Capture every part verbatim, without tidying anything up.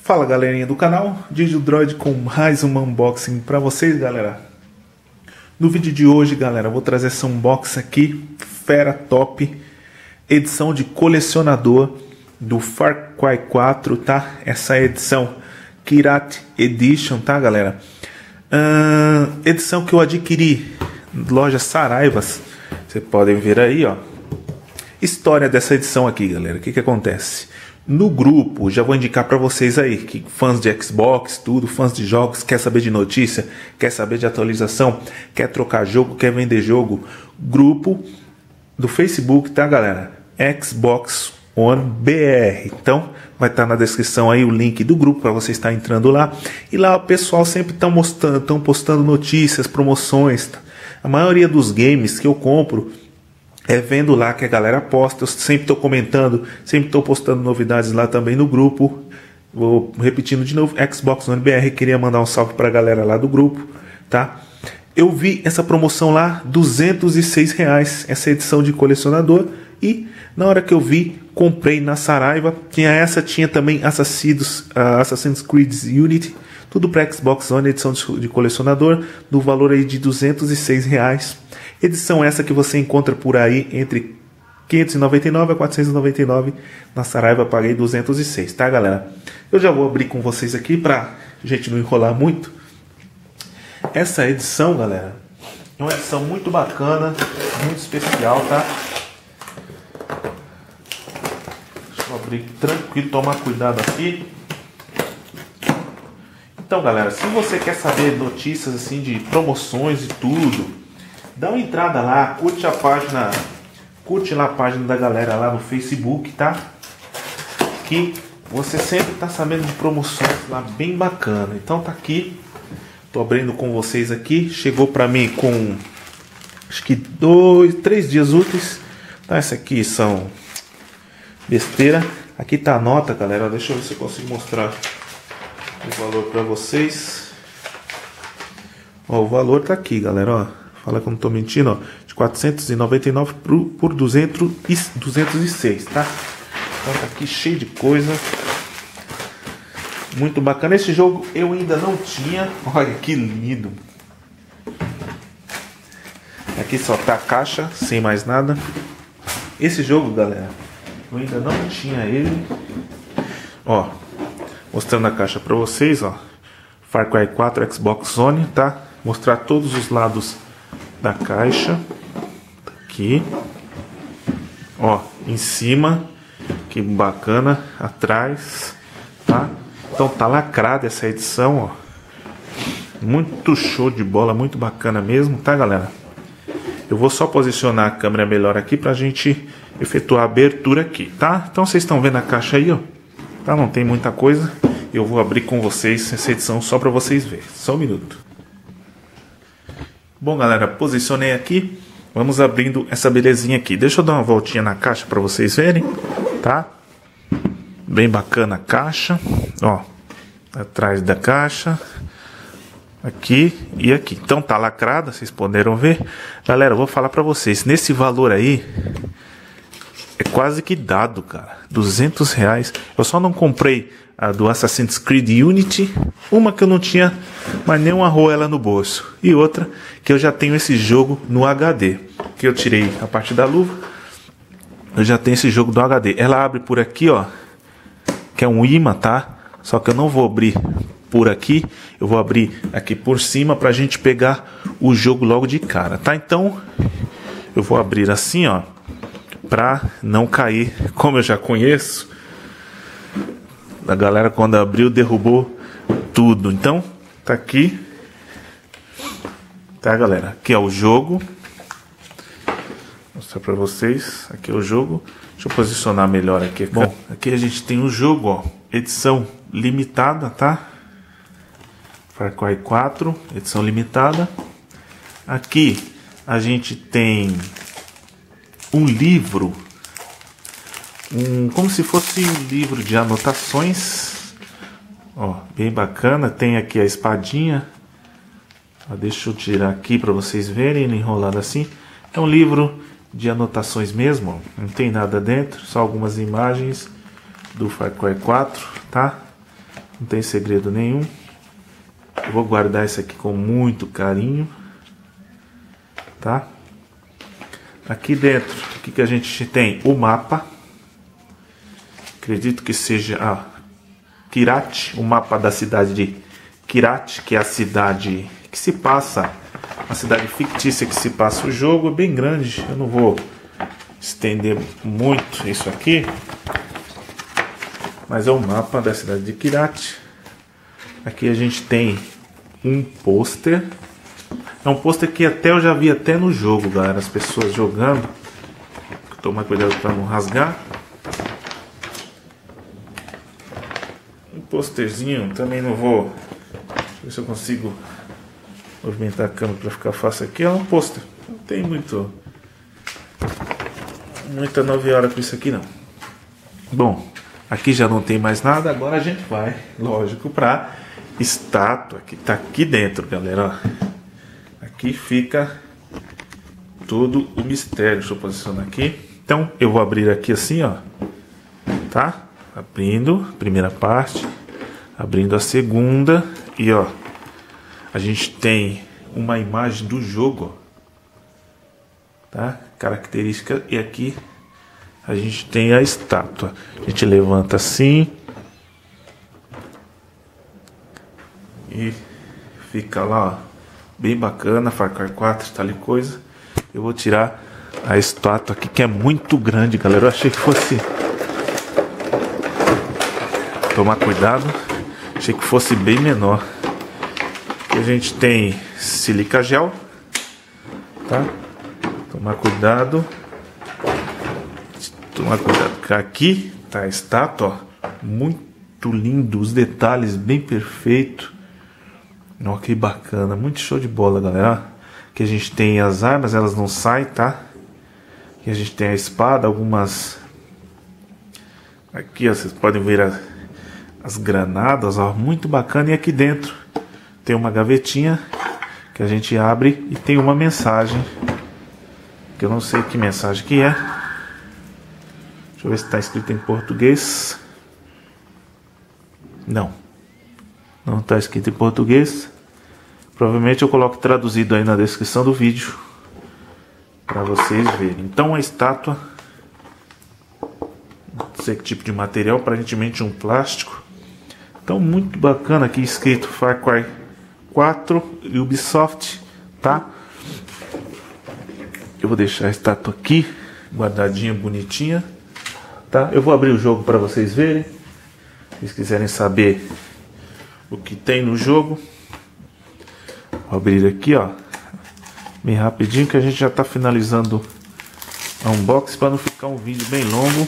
Fala galerinha do canal, DigiDroid com mais um unboxing para vocês, galera. No vídeo de hoje, galera, eu vou trazer esse unboxing aqui, fera top, edição de colecionador do Far Cry quatro, tá? Essa edição Kirat Edition, tá, galera? Uh, edição que eu adquiri loja Saraivas, vocês podem ver aí, ó. História dessa edição aqui, galera, o que que acontece? No grupo, já vou indicar para vocês aí, que fãs de Xbox, tudo, fãs de jogos, quer saber de notícia, quer saber de atualização, quer trocar jogo, quer vender jogo, grupo do Facebook, tá, galera? Xbox One B R. Então, vai estar tá na descrição aí o link do grupo para você estar entrando lá. E lá o pessoal sempre estão mostrando, estão postando notícias, promoções. Tá? A maioria dos games que eu compro é vendo lá que a galera posta. Eu sempre estou comentando, sempre estou postando novidades lá também no grupo. Vou repetindo de novo, Xbox One B R, queria mandar um salve para a galera lá do grupo, tá? Eu vi essa promoção lá, duzentos e seis reais, essa edição de colecionador. E na hora que eu vi, comprei na Saraiva. Tinha essa, tinha também Assassin's, uh, Assassin's Creed Unity, tudo para Xbox One, edição de, de colecionador, no valor aí de duzentos e seis reais. Edição essa que você encontra por aí entre quinhentos e noventa e nove a quatrocentos e noventa e nove. Na Saraiva paguei duzentos e seis, tá, galera? Eu já vou abrir com vocês aqui pra gente não enrolar muito. Essa edição, galera, é uma edição muito bacana, muito especial, tá? Deixa eu abrir tranquilo, tomar cuidado aqui. Então, galera, se você quer saber notícias assim de promoções e tudo, dá uma entrada lá, curte a página, curte lá a página da galera lá no Facebook, tá? Que você sempre tá sabendo de promoções lá bem bacana. Então tá aqui, tô abrindo com vocês aqui, chegou pra mim com acho que dois, três dias úteis, tá? Essa aqui são besteira. Aqui tá a nota, galera, deixa eu ver se eu consigo mostrar o valor pra vocês. Ó, o valor tá aqui, galera, ó. Fala que eu não tô mentindo, ó, de quatrocentos e noventa e nove por, por duzentos e seis, tá? Então tá aqui cheio de coisa. Muito bacana. Esse jogo eu ainda não tinha. Olha que lindo. Aqui só tá a caixa, sem mais nada. Esse jogo, galera, eu ainda não tinha ele. Ó, mostrando a caixa pra vocês, ó. Far Cry quatro Xbox One, tá? Mostrar todos os lados da caixa, tá aqui, ó, em cima, que bacana, atrás, tá? Então tá lacrada essa edição, ó, muito show de bola, muito bacana mesmo, tá, galera? Eu vou só posicionar a câmera melhor aqui pra gente efetuar a abertura aqui, tá? Então vocês estão vendo a caixa aí, ó, tá? Não tem muita coisa, eu vou abrir com vocês essa edição só pra vocês verem, só um minuto. Bom, galera, posicionei aqui. Vamos abrindo essa belezinha aqui. Deixa eu dar uma voltinha na caixa para vocês verem, tá? Bem bacana a caixa. Ó, atrás da caixa. Aqui e aqui. Então tá lacrada, vocês puderam ver. Galera, eu vou falar para vocês. Nesse valor aí, é quase que dado, cara. duzentos reais. Eu só não comprei a do Assassin's Creed Unity, uma que eu não tinha mais nem uma arruela no bolso, e outra que eu já tenho esse jogo no H D, que eu tirei a parte da luva, eu já tenho esse jogo do H D. Ela abre por aqui, ó, que é um imã, tá? Só que eu não vou abrir por aqui, eu vou abrir aqui por cima pra gente pegar o jogo logo de cara, tá? Então, eu vou abrir assim, ó, pra não cair, como eu já conheço. A galera quando abriu derrubou tudo. Então tá aqui, tá, galera? Aqui é o jogo. Vou mostrar pra vocês. Aqui é o jogo. Deixa eu posicionar melhor aqui. Bom, aqui a gente tem o jogo, ó, edição limitada, tá? Far Cry quatro, edição limitada. Aqui a gente tem um livro. Um, como se fosse um livro de anotações, ó, bem bacana. Tem aqui a espadinha, ó, deixa eu tirar aqui para vocês verem, enrolado assim. É um livro de anotações mesmo, ó. Não tem nada dentro, só algumas imagens do Far Cry quatro, tá? Não tem segredo nenhum. Eu vou guardar isso aqui com muito carinho, tá? Aqui dentro, o que, que a gente tem? O mapa. Acredito que seja a Kyrat, o mapa da cidade de Kyrat, que é a cidade que se passa, a cidade fictícia que se passa o jogo. É bem grande, eu não vou estender muito isso aqui, mas é o mapa da cidade de Kyrat. Aqui a gente tem um pôster. É um pôster que até eu já vi até no jogo, galera, as pessoas jogando. Tomar cuidado para não rasgar. Um pôsterzinho, também não vou. Deixa eu ver se eu consigo movimentar a câmera para ficar fácil aqui. É um pôster, não tem muito muita nove horas com isso aqui não. Bom, aqui já não tem mais nada. Agora a gente vai, lógico, para estátua que tá aqui dentro, galera. Ó. Aqui fica todo o mistério. Deixa eu posicionar aqui. Então eu vou abrir aqui assim, ó, tá? Abrindo a primeira parte, abrindo a segunda, e ó, a gente tem uma imagem do jogo, tá? Característica, e aqui a gente tem a estátua. A gente levanta assim e fica lá, ó, bem bacana. Far Cry quatro, tal e coisa. Eu vou tirar a estátua aqui, que é muito grande, galera. Eu achei que fosse... Tomar cuidado. Achei que fosse bem menor. Aqui a gente tem silica gel, tá? Tomar cuidado. Tomar cuidado. Aqui tá a estátua, ó. Muito lindo. Os detalhes bem perfeitos. Olha que bacana, muito show de bola, galera. Aqui a gente tem as armas, elas não saem, tá? Aqui a gente tem a espada, algumas... Aqui, ó, vocês podem ver as, as granadas, ó, muito bacana. E aqui dentro tem uma gavetinha que a gente abre e tem uma mensagem, que eu não sei que mensagem que é. Deixa eu ver se está escrito em português. Não. Não está escrito em português. Provavelmente eu coloco traduzido aí na descrição do vídeo para vocês verem. Então a estátua, não sei que tipo de material, aparentemente um plástico. Então muito bacana, aqui escrito Far Cry quatro Ubisoft, tá? Eu vou deixar a estátua aqui guardadinha, bonitinha, tá? Eu vou abrir o jogo para vocês verem. Se vocês quiserem saber o que tem no jogo, vou abrir aqui, ó, bem rapidinho, que a gente já está finalizando a unboxing para não ficar um vídeo bem longo.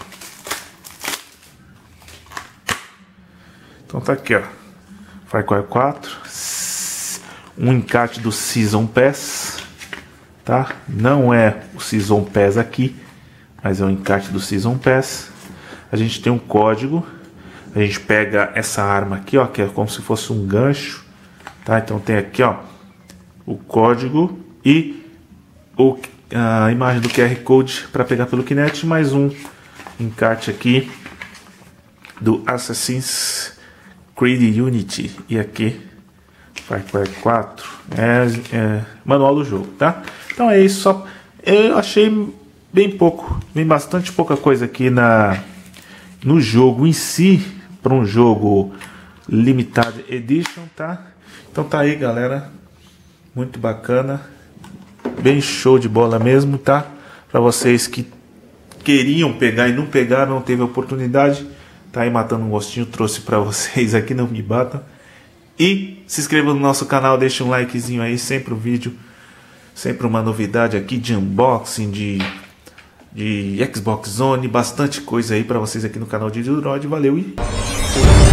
Então tá aqui, ó, Far Cry quatro, um encarte do Season Pass, tá? Não é o Season Pass aqui, mas é um encarte do Season Pass. A gente tem um código. A gente pega essa arma aqui, ó, que é como se fosse um gancho, tá? Então tem aqui, ó, o código e o, a imagem do Q R Code para pegar pelo Kinect, mais um encarte aqui do Assassin's Creed Unity. E aqui Far Cry quatro é, é manual do jogo, tá? Então é isso. Só eu achei bem pouco, bem bastante pouca coisa aqui na no jogo em si, para um jogo Limited Edition, tá? Então tá aí, galera, muito bacana, bem show de bola mesmo, tá? Para vocês que queriam pegar e não pegaram, não teve oportunidade, tá aí matando um gostinho, trouxe para vocês aqui, não me batam. E se inscreva no nosso canal, deixa um likezinho aí, sempre um vídeo, sempre uma novidade aqui de unboxing, de de Xbox One, bastante coisa aí para vocês aqui no canal de Droid. Valeu e